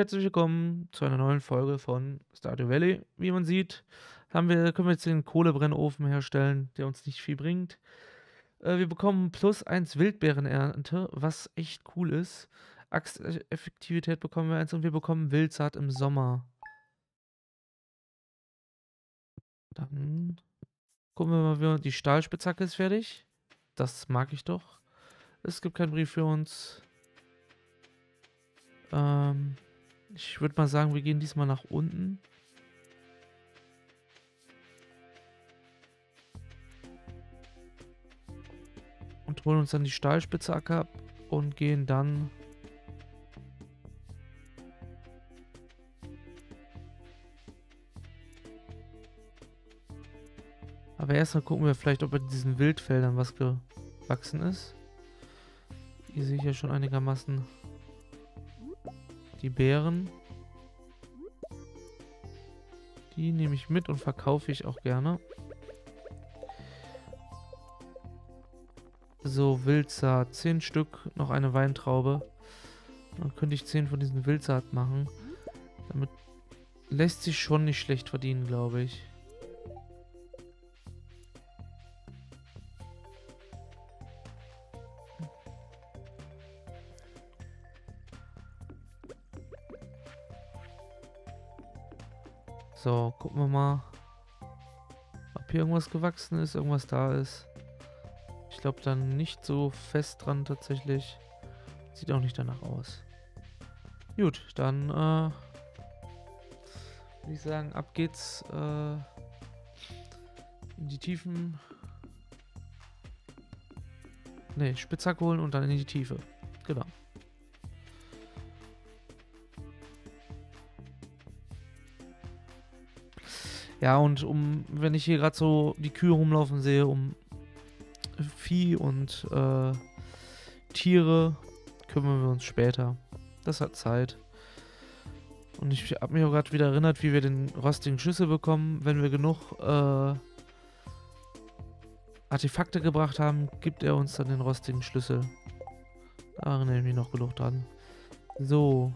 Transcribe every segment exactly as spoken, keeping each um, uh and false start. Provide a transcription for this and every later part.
herzlich willkommen zu einer neuen Folge von Stardew Valley. Wie man sieht, haben wir, können wir jetzt den Kohlebrennofen herstellen, der uns nicht viel bringt. Äh, wir bekommen plus eins Wildbeerenernte, was echt cool ist. Axteffektivität bekommen wir eins und wir bekommen Wildsaat im Sommer. Dann gucken wir mal, wie die Stahlspitzhacke ist fertig. Das mag ich doch. Es gibt keinen Brief für uns. Ähm, ich würde mal sagen, wir gehen diesmal nach unten. Und holen uns dann die Stahlspitzhacke ab und gehen dann aber erstmal gucken wir vielleicht, ob in diesen Wildfeldern was gewachsen ist. Hier sehe ich ja schon einigermaßen die Beeren. Die nehme ich mit und verkaufe ich auch gerne. So, Wildsaat. zehn Stück, noch eine Weintraube. Dann könnte ich zehn von diesen Wildsaat machen. Damit lässt sich schon nicht schlecht verdienen, glaube ich. So, gucken wir mal, ob hier irgendwas gewachsen ist, irgendwas da ist. Ich glaube dann nicht so fest dran tatsächlich. Sieht auch nicht danach aus. Gut, dann äh, würde ich sagen, ab geht's äh, in die Tiefen. Ne, Spitzhacke holen und dann in die Tiefe. Genau. Ja, und um, wenn ich hier gerade so die Kühe rumlaufen sehe, um Vieh und äh, Tiere kümmern wir uns später. Das hat Zeit. Und ich habe mich auch gerade wieder erinnert, wie wir den rostigen Schlüssel bekommen. Wenn wir genug äh, Artefakte gebracht haben, gibt er uns dann den rostigen Schlüssel. Da erinnere ich mich noch genug dran. So.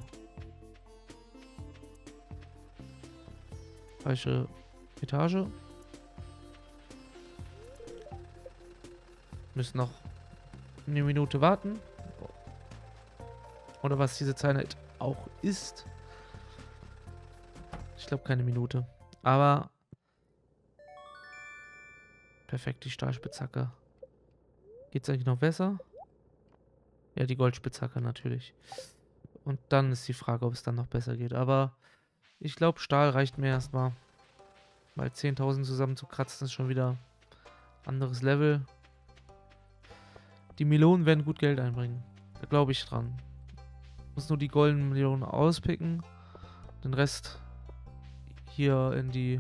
Falsche Etage. Müssen noch eine Minute warten. Oder was diese Zeit auch ist. Ich glaube keine Minute. Aber perfekt, die Stahlspitzhacke. Geht's eigentlich noch besser? Ja, die Goldspitzhacke natürlich. Und dann ist die Frage, ob es dann noch besser geht. Aber ich glaube, Stahl reicht mir erstmal. Weil zehntausend zusammen zu kratzen ist schon wieder anderes Level. Die Melonen werden gut Geld einbringen. Da glaube ich dran. Muss nur die goldenen Melonen auspicken. Den Rest hier in die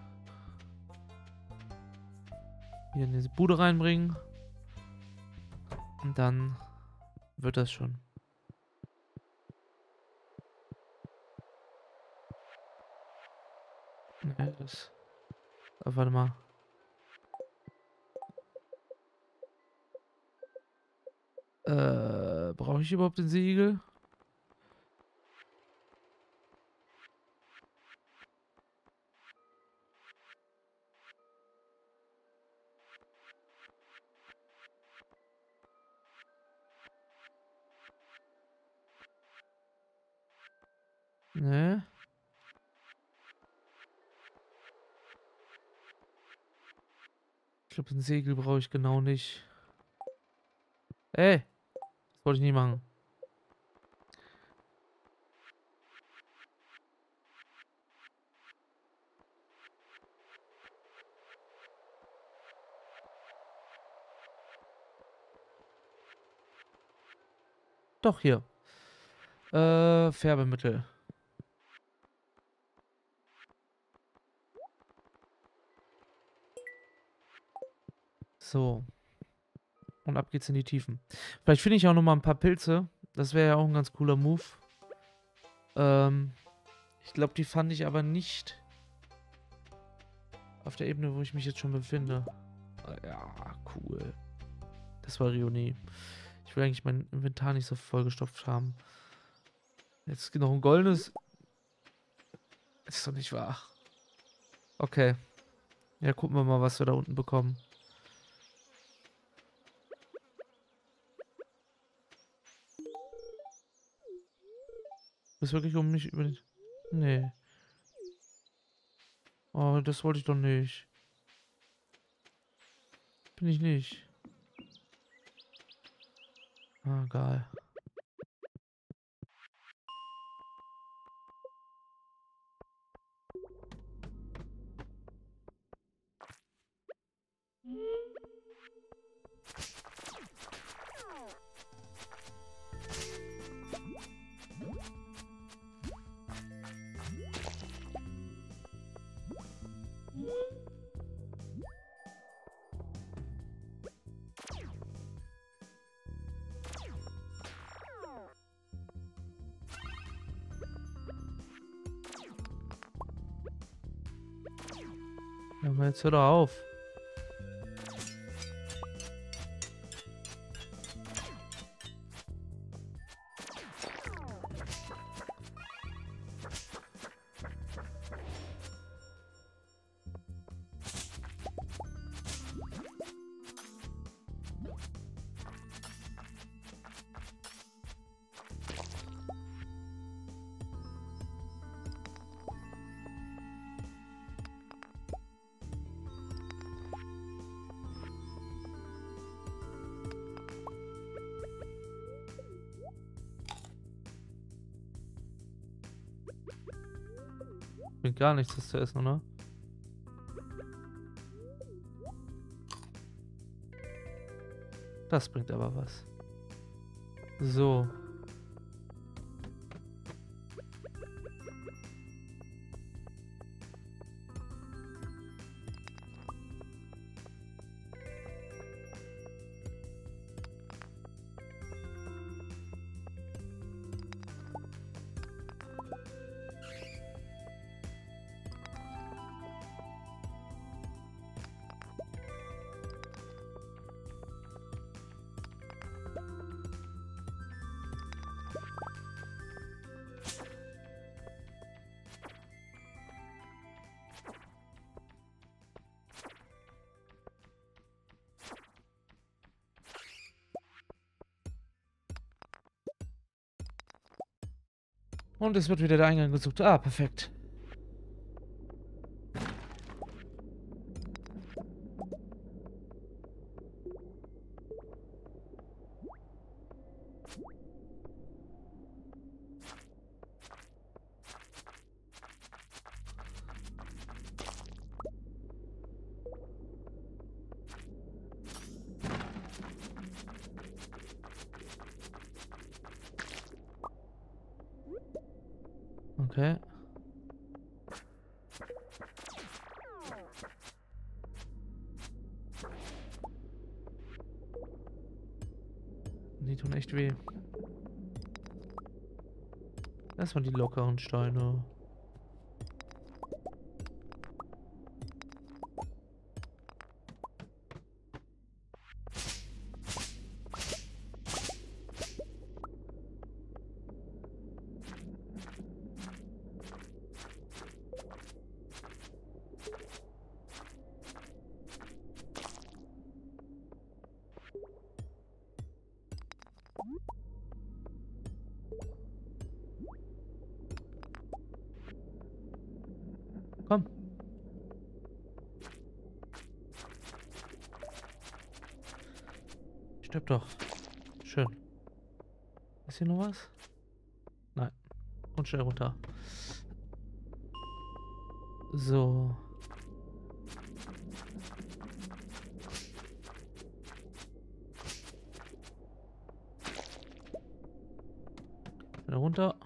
hier in diese Bude reinbringen. Und dann wird das schon. Nee, das. Aber warte mal. Äh, brauche ich überhaupt den Segel? Nee. Ich glaube, ein Segel brauche ich genau nicht. Ey, das wollte ich nie machen. Doch, hier. Äh, Färbemittel. So. Und ab geht's in die Tiefen. Vielleicht finde ich auch noch mal ein paar Pilze. Das wäre ja auch ein ganz cooler Move. Ähm, ich glaube, die fand ich aber nicht auf der Ebene, wo ich mich jetzt schon befinde. Ja, cool. Das war Rione. Ich will eigentlich mein Inventar nicht so vollgestopft haben. Jetzt noch ein goldenes. Ist doch nicht wahr. Okay. Ja, gucken wir mal, was wir da unten bekommen. Das ist wirklich um mich über den... Nee. Oh, das wollte ich doch nicht. Bin ich nicht. Ah, egal. Ja, aber jetzt hör doch auf. Bringt gar nichts, das zu essen, oder? Das bringt aber was. So. Und es wird wieder der Eingang gesucht. Ah, perfekt. Okay. Die tun echt weh. Erstmal die lockeren Steine. Komm. Stirb doch. Schön. Ist hier noch was? Nein. Und schnell runter. So. Schnell runter.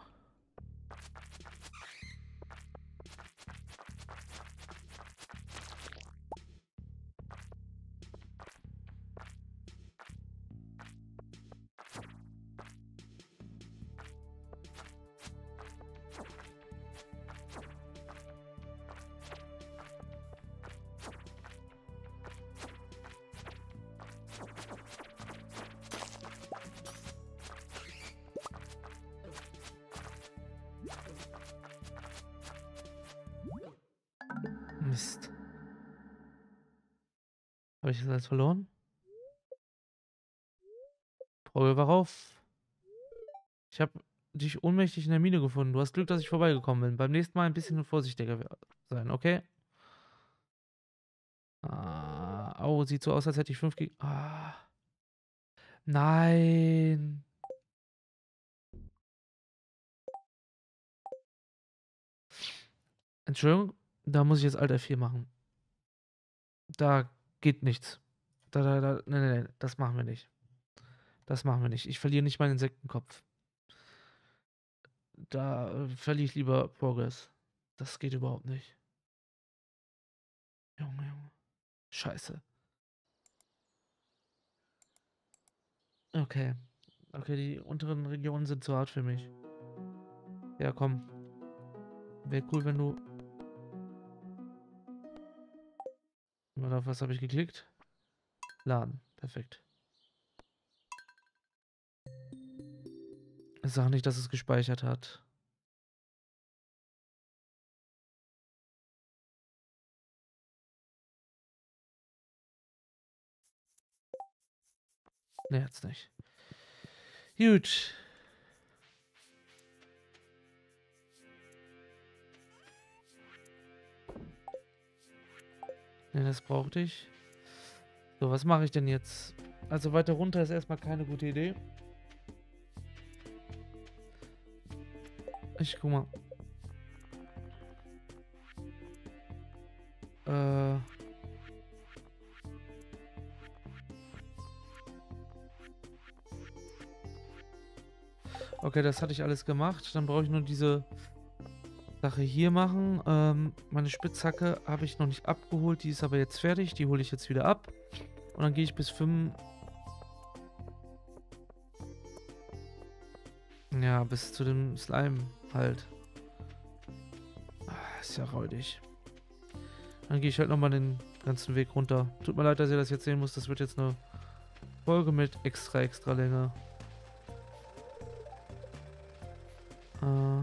Habe ich das alles verloren? Paul, war auf. Ich habe dich ohnmächtig in der Mine gefunden. Du hast Glück, dass ich vorbeigekommen bin. Beim nächsten Mal ein bisschen vorsichtiger sein, okay? Ah, oh, sieht so aus, als hätte ich fünf G. Ah, nein. Entschuldigung, da muss ich jetzt Alt F vier machen. Da geht nichts. Da, da, da, nee, nee, nee, das machen wir nicht. Das machen wir nicht. Ich verliere nicht meinen Insektenkopf. Da äh, verliere ich lieber Progress. Das geht überhaupt nicht. Junge, Junge. Scheiße. Okay. Okay, die unteren Regionen sind zu hart für mich. Ja, komm. Wäre cool, wenn du... Oder auf was habe ich geklickt? Laden. Perfekt. Sag nicht, dass es gespeichert hat. Ne, hat's nicht. Gut. Ne, das brauchte ich. So, was mache ich denn jetzt? Also weiter runter ist erstmal keine gute Idee. Ich guck mal. Äh. Okay, das hatte ich alles gemacht. Dann brauche ich nur diese Sache hier machen. Ähm, meine Spitzhacke habe ich noch nicht abgeholt. Die ist aber jetzt fertig. Die hole ich jetzt wieder ab. Und dann gehe ich bis fünf. Ja, bis zu dem Slime halt. Ah, ist ja räudig. Dann gehe ich halt nochmal den ganzen Weg runter. Tut mir leid, dass ihr das jetzt sehen müsst. Das wird jetzt eine Folge mit extra, extra Länge. Äh.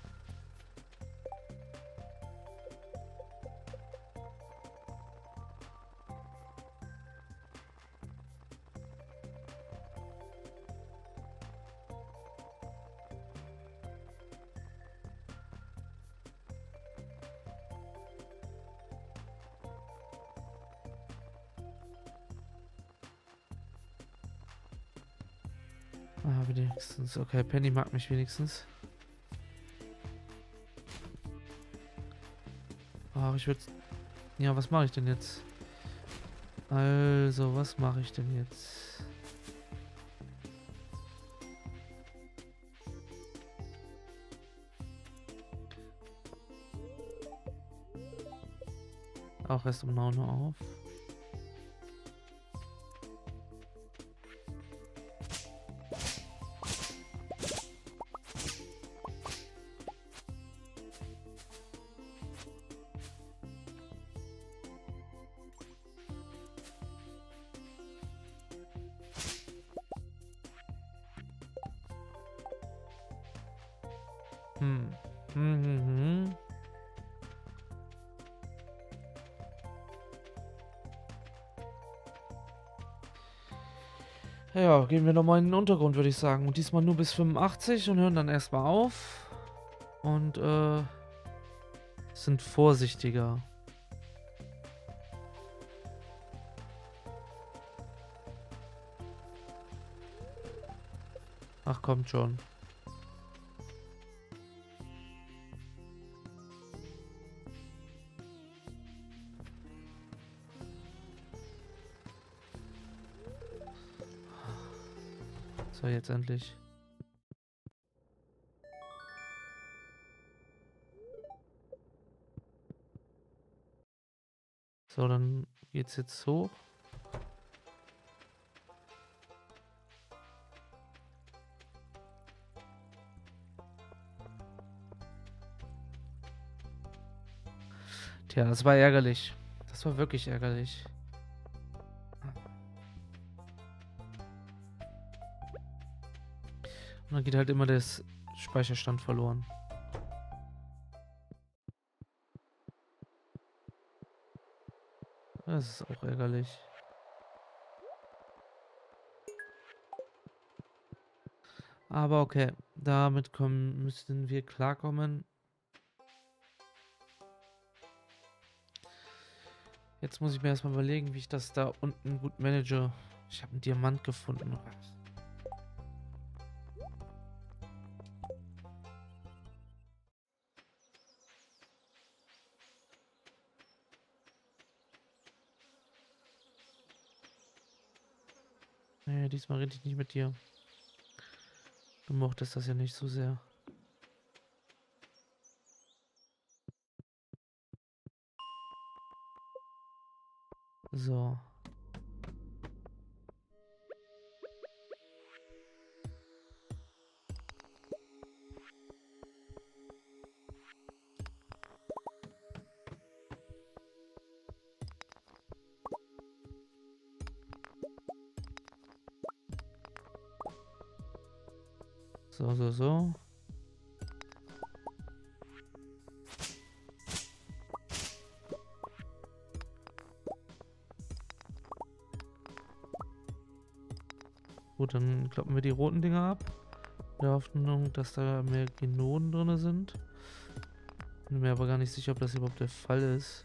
Ah, wenigstens. Okay, Penny mag mich wenigstens. Ah, ich würde... Ja, was mache ich denn jetzt? Also, was mache ich denn jetzt? Auch erst um neun Uhr auf. Hm. Hm, hm, hm. Ja, gehen wir nochmal in den Untergrund, würde ich sagen. Und diesmal nur bis fünfundachtzig und hören dann erstmal auf. Und, äh, sind vorsichtiger. Ach, kommt schon. So, jetzt endlich. So, dann geht's jetzt hoch. Tja, das war ärgerlich. Das war wirklich ärgerlich. Und dann geht halt immer der Speicherstand verloren. Das ist auch ärgerlich. Aber okay, damit kommen, müssten wir klarkommen. Jetzt muss ich mir erstmal überlegen, wie ich das da unten gut manage. Ich habe einen Diamant gefunden. Nee, diesmal rede ich nicht mit dir. Du mochtest das ja nicht so sehr. So. So, so, so. Gut, dann kloppen wir die roten Dinger ab. In der Hoffnung, dass da mehr Genoden drin sind. Bin mir aber gar nicht sicher, ob das überhaupt der Fall ist.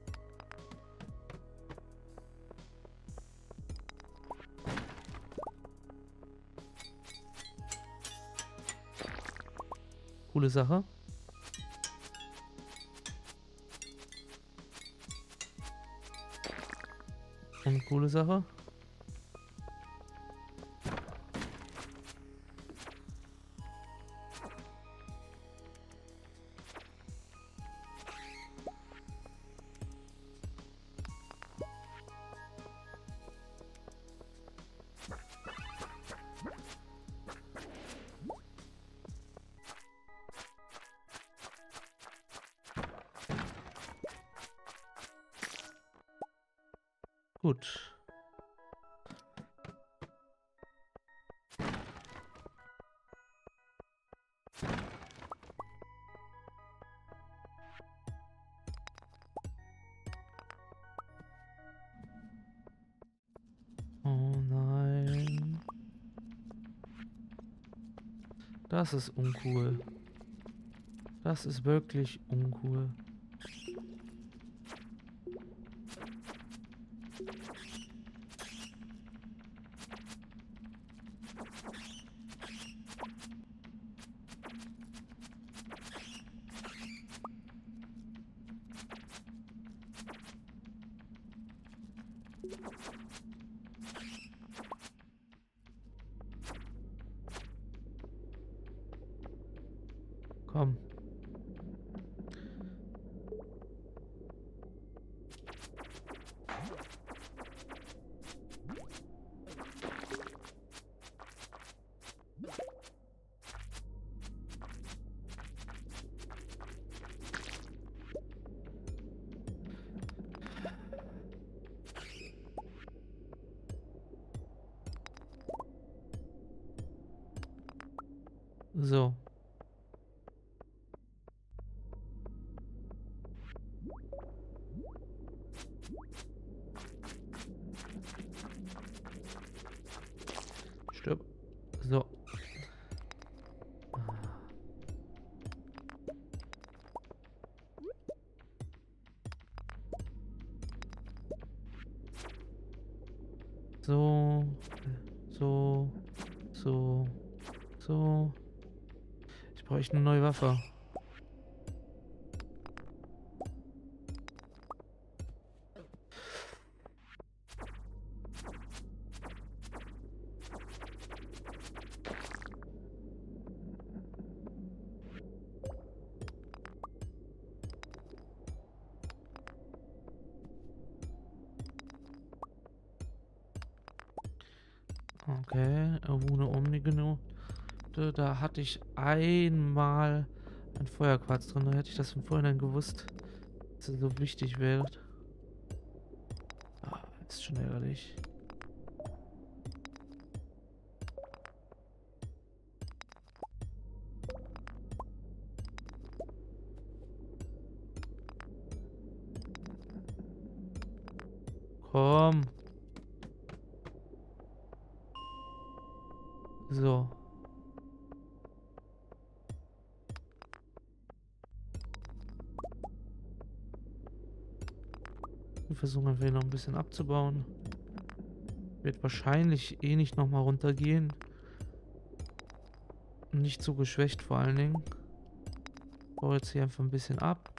Coole Sache. Und coole Sache. Gut. Oh nein. Das ist uncool. Das ist wirklich uncool. Komm. So. Stirb. So. So. So. So. So. Ich brauche eine neue Waffe. Okay, Rune Omnigeno. Da hatte ich einmal ein Feuerquarz drin. Da hätte ich das von vornherein gewusst, dass es so wichtig wäre. Ah, ist schon ärgerlich. Komm. So. Wir versuchen einfach hier noch ein bisschen abzubauen. Wird wahrscheinlich eh nicht nochmal runtergehen. Nicht so geschwächt vor allen Dingen. Ich baue jetzt hier einfach ein bisschen ab.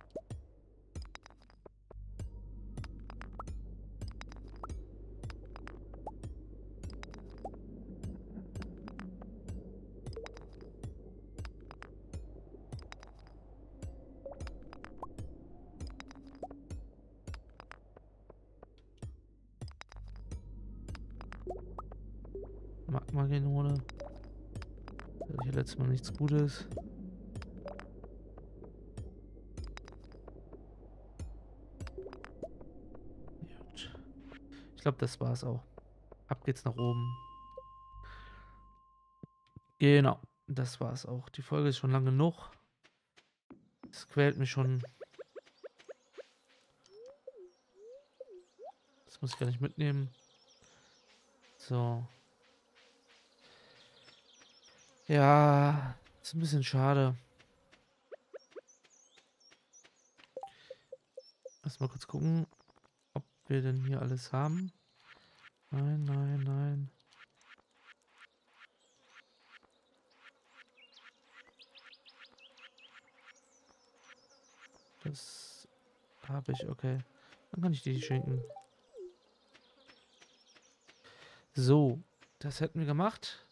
Magmagenole. Da hatte ich letztes Mal nichts Gutes. Gut. Ich glaube, das war's auch. Ab geht's nach oben. Genau, das war's auch. Die Folge ist schon lang genug. Das quält mich schon. Das muss ich gar nicht mitnehmen. So. Ja, ist ein bisschen schade. Lass mal kurz gucken, ob wir denn hier alles haben. Nein, nein, nein. Das habe ich, okay. Dann kann ich die schenken. So, das hätten wir gemacht.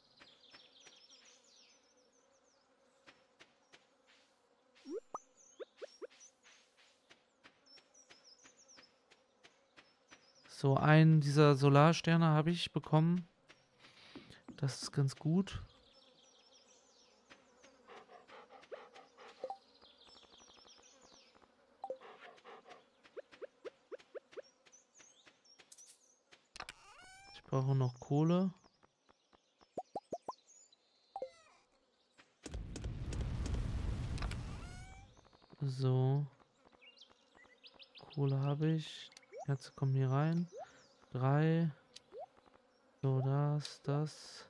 So, einen dieser Solarsterne habe ich bekommen. Das ist ganz gut. Ich brauche noch Kohle. So. Kohle habe ich. Jetzt kommen hier rein. Drei. So, das, das.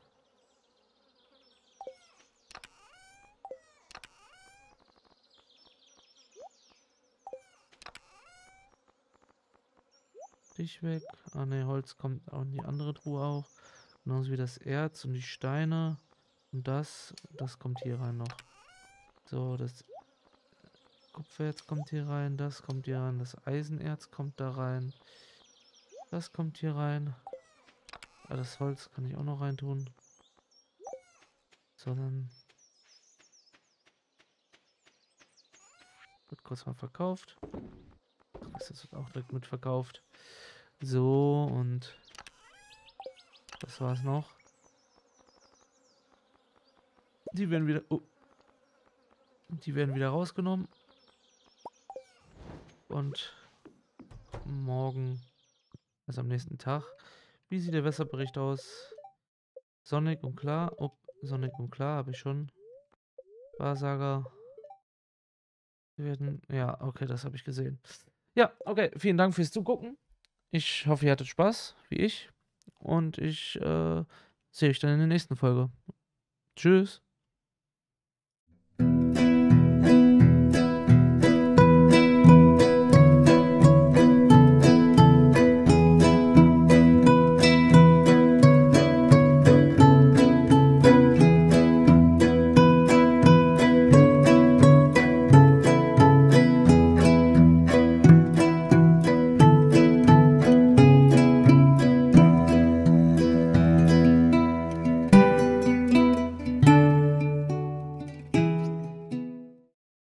Dich weg. Ah ne, Holz kommt auch in die andere Truhe auch. Genauso wie das Erz und die Steine. Und das, das kommt hier rein noch. So, das Kupfererz kommt hier rein, das kommt hier rein, das Eisenerz kommt da rein. Das kommt hier rein. Ah, das Holz kann ich auch noch reintun. So, dann wird kurz mal verkauft. Das wird auch direkt mit verkauft. So, und das war's noch. Die werden wieder... Oh, die werden wieder rausgenommen. Und morgen, also am nächsten Tag, wie sieht der Wetterbericht aus? Sonnig und klar. Oh, sonnig und klar habe ich schon. Wahrsager. Wir werden, ja, okay, das habe ich gesehen. Ja, okay, vielen Dank fürs Zugucken. Ich hoffe, ihr hattet Spaß, wie ich. Und ich äh, sehe euch dann in der nächsten Folge. Tschüss.